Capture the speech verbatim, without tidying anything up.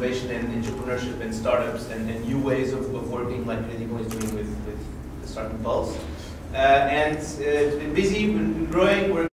innovation and entrepreneurship and startups and, and new ways of, of working like Credico is doing with, with the Startup Pulse. Uh, and uh, it's been busy, we've been growing. We're